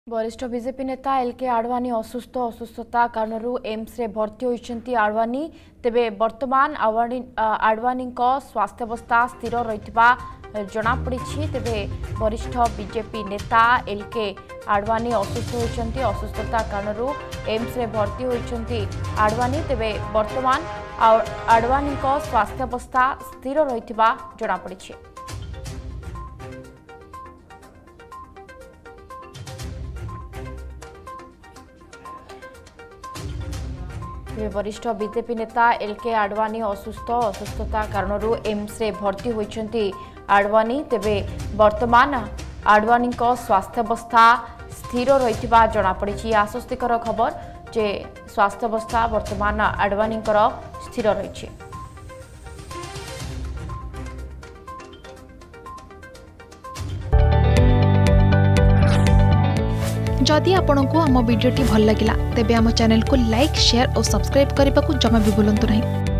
वरिष्ठ बीजेपी नेता एलके आडवाणी असुस्थता कारण एम्स रे भर्ती होइछंती आडवाणी तेबे वर्तमान आडवाणी स्वास्थ्यावस्था स्थिर रहितबा जना पड़िछि। तेबे वरिष्ठ बीजेपी नेता एलके आडवाणी असुस्थ होइछंती असुस्थता कारण एम्स रे भर्ती होइछंती आडवाणी तेबे वर्तमान आडवाणी स्वास्थ्यावस्था स्थिर रहितबा जना पड़िछि। वरिष्ठ बीजेपी नेता एलके आडवाणी असुस्थता कारण एम्स रे भर्ती होइछंती आडवाणी तेबे वर्तमान आडवाणी स्वास्थ्यावस्था स्थिर रहितबा जना पड़िछि। आश्वस्तिकर खबर जे स्वास्थ्यावस्था वर्तमान आडवाणी स्थिर रहिछि। जदि आपंक आम भिडी भल लगा तेब आम चैनल को लाइक शेयर और सब्सक्राइब करने को जमा भी भूलु नहीं।